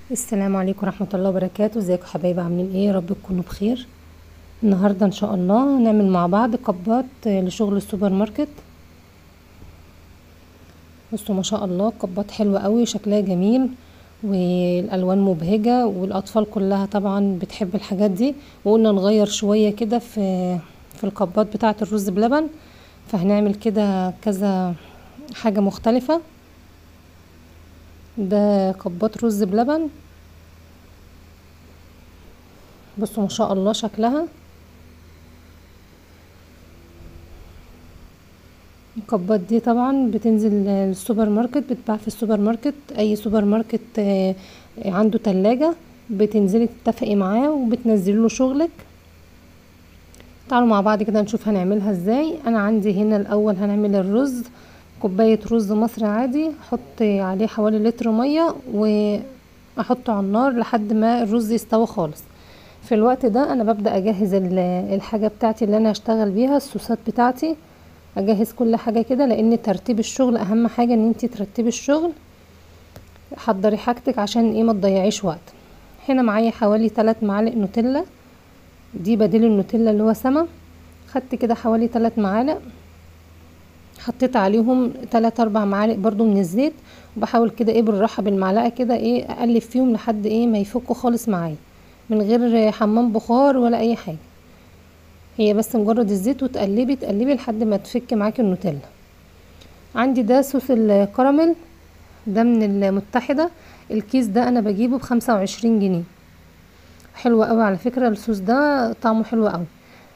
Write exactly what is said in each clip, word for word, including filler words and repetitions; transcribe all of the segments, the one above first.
السلام عليكم ورحمة الله وبركاته. ازيكم حبايبي؟ عاملين ايه؟ يا رب تكونوا بخير. النهاردة ان شاء الله هنعمل مع بعض كبات لشغل السوبر ماركت. بصوا ما شاء الله كبات حلوة قوي، شكلها جميل والالوان مبهجة، والاطفال كلها طبعا بتحب الحاجات دي. وقلنا نغير شوية كده في في الكبات بتاعة الرز بلبن، فهنعمل كده كذا حاجة مختلفة. ده كبات رز بلبن، بصوا ما شاء الله شكلها. الكبات دي طبعا بتنزل السوبر ماركت، بتتباع في السوبر ماركت، اي سوبر ماركت آه، عنده تلاجة بتنزلي تتفقي معاه وبتنزلي له شغلك. تعالوا مع بعض كده نشوف هنعملها ازاي. انا عندي هنا الاول هنعمل الرز، كوباية رز مصري عادي، احط عليه حوالي لتر مية واحطه على النار لحد ما الرز يستوي خالص. في الوقت ده انا ببدأ اجهز الحاجة بتاعتي اللي انا هشتغل بيها، الصوصات بتاعتي. اجهز كل حاجة كده، لان ترتيب الشغل اهم حاجة، ان انتي ترتبي الشغل، حضري حاجتك عشان ايه ما تضيعيش وقت. هنا معايا حوالي ثلاث معالق نوتيلا، دي بديل النوتيلا اللي هو سما. خدت كده حوالي ثلاث معالق، حطيت عليهم ثلاث اربع معالق برضو من الزيت، وبحاول كده ايه بالراحة بالمعلقة كده ايه اقلب فيهم لحد ايه ما يفكوا خالص معايا، من غير حمام بخار ولا اي حاجة. هي بس مجرد الزيت، وتقلبي تقلبي لحد ما تفك معاكي النوتيلا. عندي ده صوص الكراميل، ده من المتحدة. الكيس ده انا بجيبه بخمسة وعشرين جنيه، حلو قوي على فكرة الصوص ده، طعمه حلو قوي.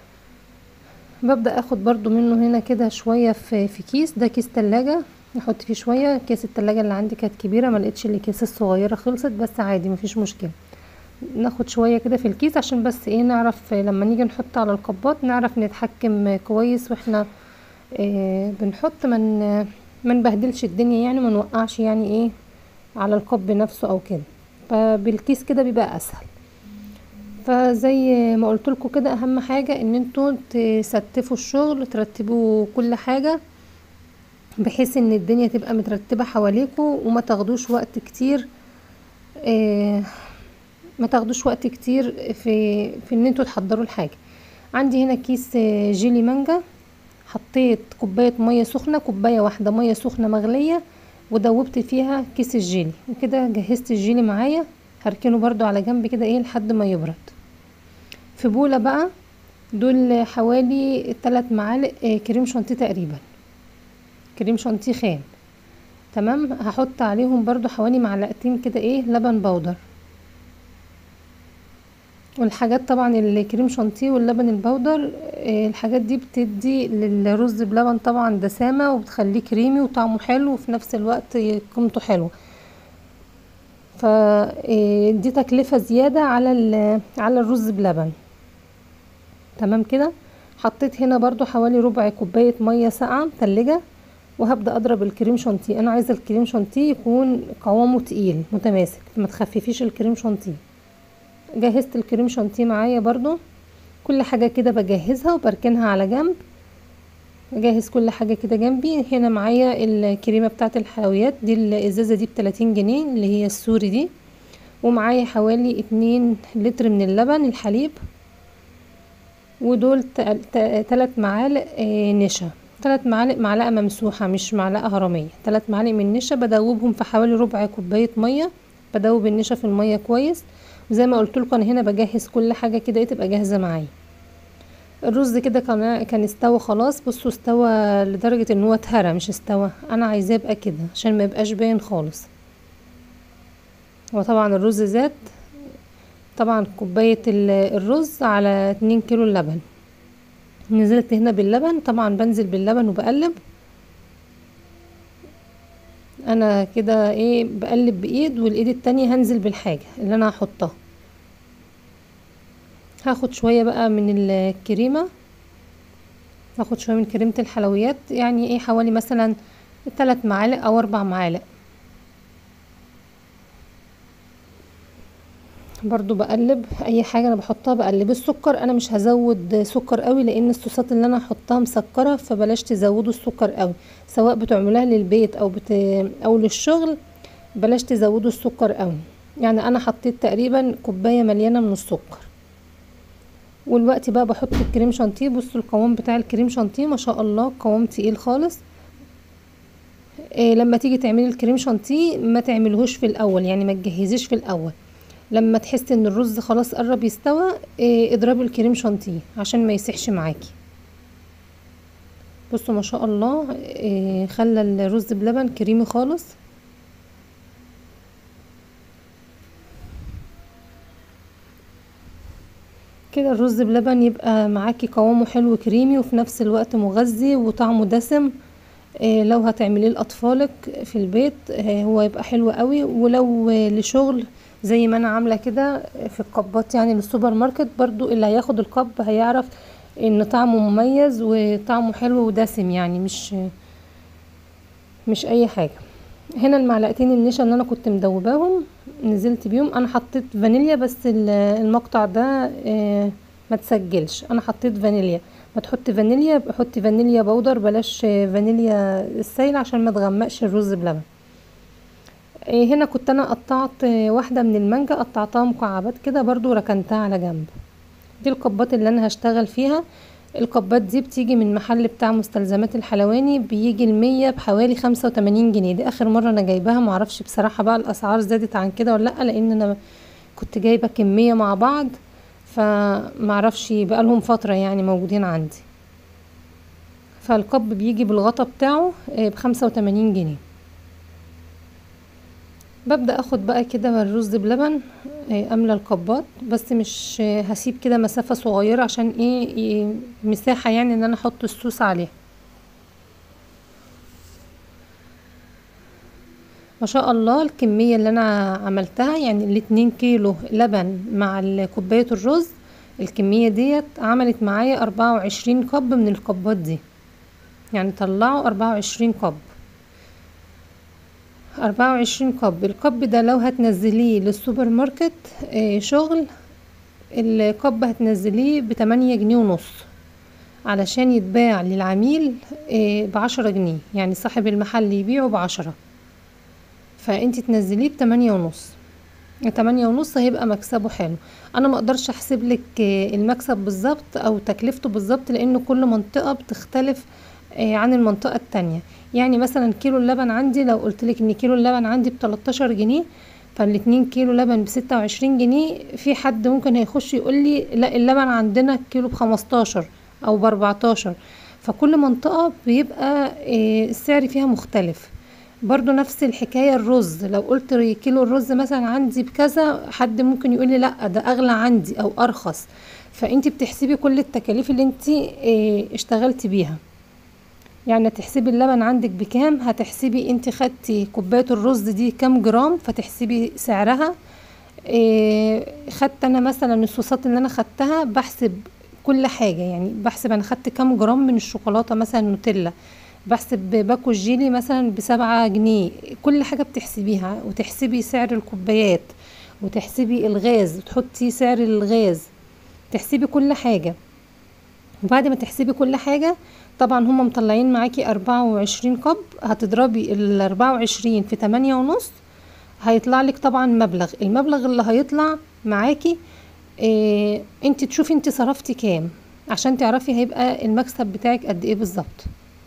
ببدأ اخد برضو منه هنا كده شوية في, في كيس، ده كيس تلاجة نحط فيه شوية. كيس التلاجة اللي عندي كانت كبيرة، ما لقيتش الاكياس الصغيرة خلصت، بس عادي مفيش مشكلة. ناخد شوية كده في الكيس عشان بس ايه نعرف لما نيجي نحط على القباط نعرف نتحكم كويس، واحنا إيه بنحط من ما نبهدلش الدنيا، يعني ما نوقعش يعني ايه على الكب نفسه او كده. فبالكيس كده بيبقى اسهل. فزي ما قلت لكم كده، اهم حاجة ان انتوا تستفوا الشغل، ترتبوا كل حاجة بحيث ان الدنيا تبقى مترتبة حواليكوا، وما تاخدوش وقت كتير. إيه ما تاخدوش وقت كتير في في ان انتوا تحضروا الحاجة. عندي هنا كيس جيلي مانجا، حطيت كوباية مية سخنة، كوباية واحدة مية سخنة مغلية، ودوبت فيها كيس الجيلي، وكده جهزت الجيلي معايا. هركنه برضو على جنب كده ايه لحد ما يبرد. في بولة بقى، دول حوالي ثلاث معالق آه، كريم شانتيه تقريبا، كريم شانتيه خام. تمام. هحط عليهم برضو حوالي معلقتين كده ايه لبن بودر. والحاجات طبعا الكريم شانتيه واللبن البودر، آه، الحاجات دي بتدي للرز بلبن طبعا دسامة، وبتخليه كريمي وطعمه حلو، وفي نفس الوقت قيمته حلوة. فدي تكلفة زيادة على على الرز بلبن. تمام كده. حطيت هنا برضو حوالي ربع كوباية مية ساقعة متلجة، وهبدأ اضرب الكريم شانتيه. انا عايزة الكريم شانتيه يكون قوامه تقيل متماسك، ما تخففيش الكريم شانتيه. جهزت الكريم شانتيه معايا برضو. كل حاجة كده بجهزها وبركنها على جنب. اجهز كل حاجة كده جنبي. هنا معايا الكريمة بتاعة الحلويات دي، الازازة دي بتلاتين جنيه اللي هي السوري دي. ومعايا حوالي اتنين لتر من اللبن الحليب، ودول تلات معالق آه، نشا، تلات معالق معلقة ممسوحة مش معلقة هرمية، تلات معالق من النشا بدوبهم في حوالي ربع كوباية مية. بدوب النشا في المية كويس. وزي ما قلت لكم انا هنا بجهز كل حاجة كده تبقى جاهزة معايا. الرز كده كان كان استوى خلاص. بصوا استوى لدرجة ان هو اتهرى مش استوى، انا عايزاه يبقى كده عشان ما يبقاش باين خالص. وطبعا الرز زاد، طبعا كوباية الرز على اتنين كيلو اللبن. نزلت هنا باللبن، طبعا بنزل باللبن وبقلب. انا كده ايه بقلب بايد، والايد التانية هنزل بالحاجة اللي انا هحطها. هاخد شوية بقى من الكريمة، هاخد شوية من كريمة الحلويات، يعني ايه حوالي مثلا ثلاث معالق او اربع معالق. برضو بقلب اي حاجة انا بحطها بقلب. السكر انا مش هزود سكر قوي، لان الصوصات اللي انا هحطها مسكرة، فبلاش تزودوا السكر قوي، سواء بتعملوها للبيت او بت... او للشغل. بلاش تزودوا السكر قوي. يعني انا حطيت تقريبا كوبايه مليانه من السكر. والوقت بقى بحط الكريم شانتيه. بصوا القوام بتاع الكريم شانتيه ما شاء الله، قوام تقيل خالص. إيه لما تيجي تعملي الكريم شانتيه ما تعملهوش في الاول، يعني ما تجهزيش في الاول. لما تحسي ان الرز خلاص قرب يستوى إيه اضربي الكريم شانتيه عشان ما يسيحش معاكي. بصوا ما شاء الله إيه خلى الرز بلبن كريمي خالص. كده الرز بلبن يبقى معاكي قوامه حلو كريمي وفي نفس الوقت مغذي وطعمه دسم. إيه لو هتعمليه لاطفالك في البيت إيه هو يبقى حلو قوي، ولو إيه لشغل زي ما انا عامله كده في القبات يعني للسوبر ماركت، برضو اللي هياخد القب هيعرف ان طعمه مميز وطعمه حلو ودسم، يعني مش مش اي حاجه. هنا المعلقتين النشا اللي انا كنت مدوباهم نزلت بيهم. انا حطيت فانيليا بس المقطع ده إيه ما تسجلش، انا حطيت فانيليا. ما تحطي فانيليا يبقى حطي فانيليا بودر، بلاش فانيليا السايل عشان ما تغمقش الرز بلبن. إيه هنا كنت انا قطعت واحده من المانجا، قطعتها مكعبات كده برضو ركنتها على جنب. دي القبات اللي انا هشتغل فيها. القبات دي بتيجي من محل بتاع مستلزمات الحلواني، بيجي المية بحوالي خمسة وتمانين جنيه. دي اخر مرة انا جايباها، معرفش بصراحة بقى الاسعار زادت عن كده ولا لا، لان انا كنت جايبة كمية مع بعض فمعرفش بقى لهم فترة يعني موجودين عندي. فالقب بيجي بالغطا بتاعه بخمسة وتمانين جنيه. ببدأ اخد بقى كده الرز بلبن املى القبات، بس مش هسيب كده مسافة صغيرة عشان ايه مساحة يعني ان انا احط الصوص عليه. ما شاء الله الكمية اللي انا عملتها يعني الاتنين كيلو لبن مع كوباية الرز، الكمية ديت عملت معايا اربعة وعشرين قب من القبات دي، يعني طلعوا اربعة وعشرين قب. اربعة وعشرين قب. القب ده لو هتنزليه للسوبر ماركت اه شغل، القب هتنزليه بتمانية جنيه ونص علشان يتباع للعميل اه بعشرة جنيه، يعني صاحب المحل يبيعه بعشرة، فانتي تنزليه بتمانية ونص. تمانية ونص هيبقى مكسبه حلو. انا مقدرش احسب لك المكسب بالظبط او تكلفته بالظبط، لان كل منطقة بتختلف عن المنطقة التانية. يعني مثلا كيلو اللبن عندي لو قلتلك ان كيلو اللبن عندي بتلاتاشر جنيه، فالاتنين كيلو لبن بستة وعشرين جنيه، في حد ممكن هيخش يقولي لا اللبن عندنا كيلو بخمستاشر او باربعتاشر. فكل منطقة بيبقى السعر فيها مختلف. برضو نفس الحكاية الرز، لو قلت كيلو الرز مثلا عندي بكذا، حد ممكن يقولي لا ده اغلى عندي او ارخص. فانتي بتحسبي كل التكاليف اللي انتي اشتغلتي بيها. يعني تحسبي اللبن عندك بكام، هتحسبي انت خدتي كوبايه الرز دي كام جرام فتحسبي سعرها. إيه خدت انا مثلا الصوصات اللي انا خدتها بحسب كل حاجه، يعني بحسب انا خدت كام جرام من الشوكولاته مثلا نوتيلا، بحسب باكو الجيلي مثلا بسبعة جنيه. كل حاجه بتحسبيها، وتحسبي سعر الكوبايات، وتحسبي الغاز وتحطي سعر الغاز، تحسبي كل حاجه. وبعد ما تحسبي كل حاجة طبعا هم مطلعين معاكي اربعة وعشرين قب، هتضربي ال اربعة وعشرين في تمانية ونص هيطلع لك طبعا مبلغ. المبلغ اللي هيطلع معاكي إيه انت تشوفي انت صرفتي كام عشان تعرفي هيبقى المكسب بتاعك قد ايه بالظبط.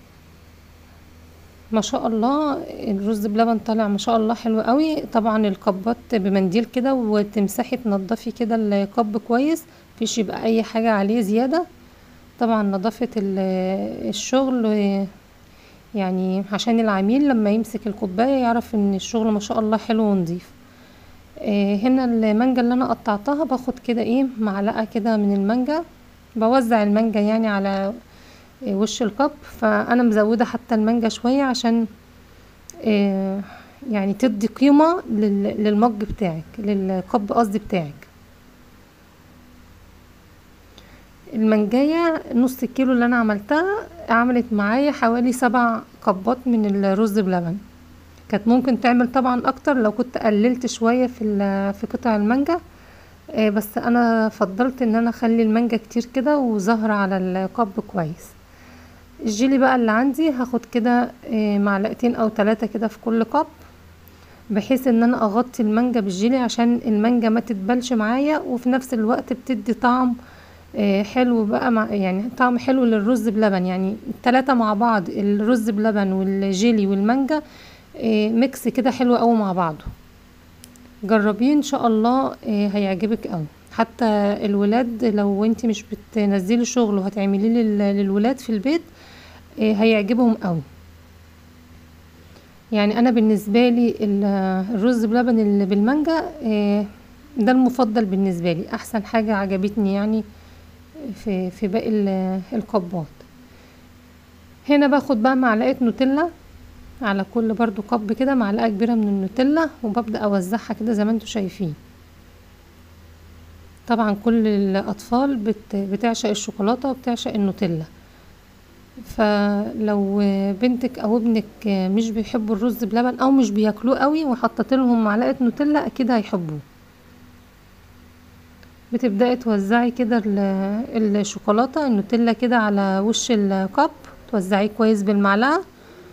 ما شاء الله الرز بلبن طالع ما شاء الله حلو قوي. طبعا القبات بمنديل كده وتمسحي تنضفي كده القب كويس، مفيش يبقى اي حاجة عليه زيادة. طبعا نظافة الشغل يعني عشان العميل لما يمسك الكوباية يعرف ان الشغل ما شاء الله حلو ونضيف. هنا المانجا اللي انا قطعتها باخد كده ايه معلقة كده من المانجا، بوزع المانجا يعني على وش الكب. فانا مزودة حتى المانجا شوية عشان يعني تدي قيمة للمج بتاعك، للكب قصدي بتاعك. المانجايه نص الكيلو اللي انا عملتها عملت معايا حوالي سبع كبات من الرز بلبن. كانت ممكن تعمل طبعا اكتر لو كنت قللت شويه في في قطع المانجا، بس انا فضلت ان انا اخلي المانجا كتير كده وظهر على الكب كويس. الجيلي بقى اللي عندي هاخد كده معلقتين او ثلاثة كده في كل كب، بحيث ان انا اغطي المانجا بالجيلي عشان المانجا ما تتبلش معايا، وفي نفس الوقت بتدي طعم آه، حلو بقى مع يعني طعم حلو للرز بلبن. يعني التلاتة مع بعض، الرز بلبن والجيلي والمانجا آه، ميكس كده حلو قوي مع بعضه. جربيه ان شاء الله آه، هيعجبك قوي. حتى الولاد لو انت مش بتنزلي شغل وهتعمليه لل- للولاد في البيت آه، هيعجبهم قوي. يعني انا بالنسبه لي ال- الرز بلبن اللي بالمانجا آه، ده المفضل بالنسبه لي، احسن حاجه عجبتني يعني في في باقي ال- القبات. هنا باخد بقى معلقه نوتيلا على كل برضو كب كده، معلقه كبيره من النوتيلا، وببدا اوزعها كده زي ما انتوا شايفين. طبعا كل الاطفال بت بتعشق الشوكولاته وبتعشق النوتيلا، فلو بنتك او ابنك مش بيحبوا الرز بلبن او مش بياكلوه قوي وحطيت لهم معلقه نوتيلا اكيد هيحبوه. بتبداي توزعي كده ال- الشوكولاته النوتيلا كده على وش الكب، توزعيه كويس بالمعلقه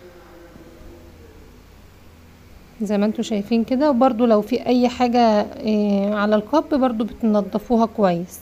زي ما انتوا شايفين كده. وبرضو لو في اي حاجه آه، على الكب برضو بتنضفوها كويس.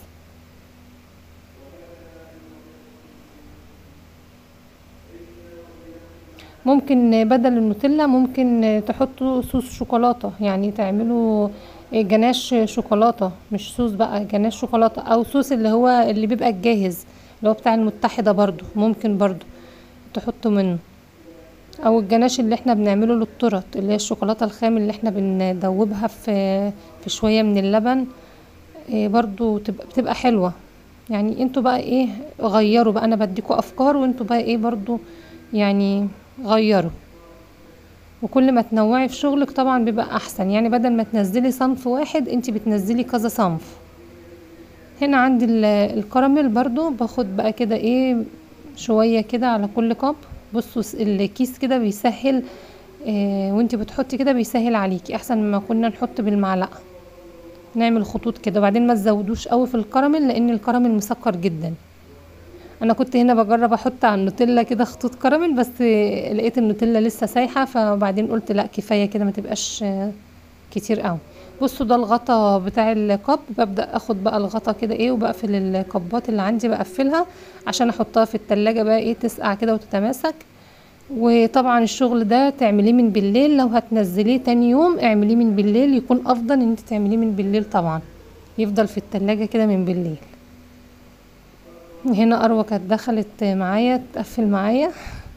ممكن بدل النوتيلا ممكن تحطوا صوص شوكولاتة، يعني تعملوا جناش شوكولاتة، مش صوص بقى، جناش شوكولاتة او صوص اللي هو اللي بيبقى الجاهز اللي هو بتاع المتحدة، برضو ممكن برضو تحطوا منه. او الجناش اللي احنا بنعمله للطرط اللي هي الشوكولاتة الخام اللي احنا بندوبها في في شوية من اللبن إيه، برضو تبقى بتبقى حلوة. يعني انتوا بقى ايه، غيروا بقى، انا بديكوا افكار وانتوا بقى ايه برضو يعني غيروا. وكل ما تنوعي في شغلك طبعا بيبقى احسن، يعني بدل ما تنزلي صنف واحد انتي بتنزلي كذا صنف. هنا عندي ال- الكراميل برضو باخد بقى كده ايه شوية كده على كل كوب. بصوا س- الكيس كده بيسهل إيه، وانتي بتحطي كده بيسهل عليكي احسن ما كنا نحط بالمعلقة. نعمل خطوط كده، وبعدين ما تزودوش قوي في الكراميل لان الكراميل مسكر جدا. انا كنت هنا بجرب احط على النوتيلا كده خطوط كراميل، بس لقيت النوتيلا لسه سايحه، فبعدين قلت لا كفايه كده ما تبقاش كتير قوي. بصوا ده الغطا بتاع الكب، ببدا اخد بقى الغطا كده ايه وبقفل الكبات اللي عندي بقفلها عشان احطها في التلاجة بقى ايه تسقع كده وتتماسك. وطبعا الشغل ده تعمليه من بالليل، لو هتنزليه تاني يوم اعمليه من بالليل، يكون افضل ان انت تعمليه من بالليل طبعا، يفضل في التلاجة كده من بالليل. هنا اروى كانت دخلت معايا تقفل معايا.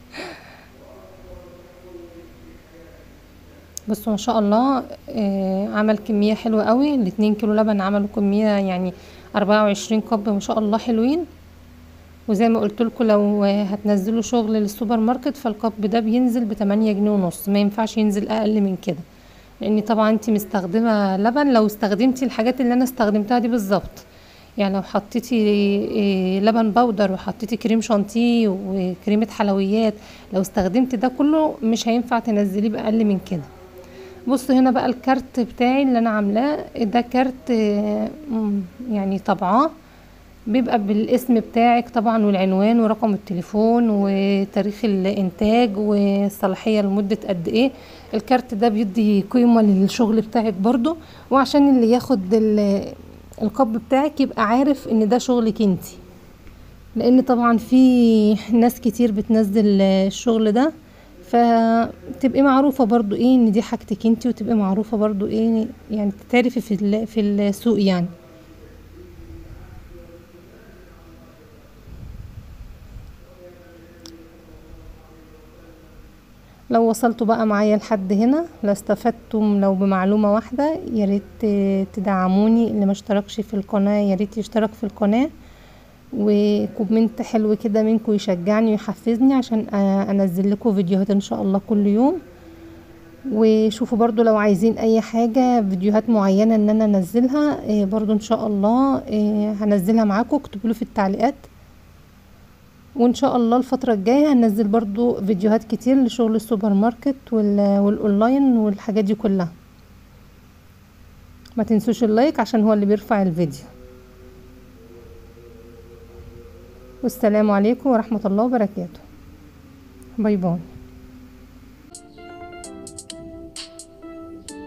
بصوا ما شاء الله آه عمل كمية حلوة قوي، الاتنين كيلو لبن عملوا كمية يعني اربعة وعشرين كوب ما شاء الله حلوين. وزي ما قلت لكم لو هتنزلوا شغل للسوبر ماركت فالكوب ده بينزل بتمانية جنيه ونص، ما ينفعش ينزل اقل من كده، لان طبعا انت مستخدمة لبن. لو استخدمتي الحاجات اللي انا استخدمتها دي بالظبط، يعني لو حطيتي إيه، لبن بودر وحطيتي كريم شانتيه وكريمة حلويات، لو استخدمتي ده كله مش هينفع تنزليه بأقل من كده. بصوا هنا بقى الكارت بتاعي اللي انا عاملاه ده كارت آه، مم، يعني طبعاه بيبقى بالاسم بتاعك طبعا والعنوان ورقم التليفون وتاريخ الانتاج والصلاحية لمدة قد ايه. الكارت ده بيدي قيمة للشغل بتاعك برضو، وعشان اللي ياخد ال- القب بتاعك يبقى عارف ان ده شغلك انتي، لان طبعا في ناس كتير بتنزل الشغل ده، فتبقي معروفة برضو ايه ان دي حاجتك انتي، وتبقي معروفة برضو ايه يعني تتعرفي في ال- في السوق يعني. لو وصلتوا بقى معايا لحد هنا، لو استفدتم لو بمعلومة واحدة، يا ريت تدعموني، اللي ما اشتركش في القناة يا ريت يشترك في القناة، وكومنت حلو كده منكم يشجعني ويحفزني عشان انزل لكم فيديوهات ان شاء الله كل يوم. وشوفوا برضو لو عايزين اي حاجة فيديوهات معينة ان انا انزلها إيه، برضو ان شاء الله إيه، هنزلها معاكم، اكتبوا في التعليقات. وان شاء الله الفترة الجاية هنزل برضو فيديوهات كتير لشغل السوبر ماركت وال- والاونلاين والحاجات دي كلها. ما تنسوش اللايك عشان هو اللي بيرفع الفيديو. والسلام عليكم ورحمة الله وبركاته. باي باي.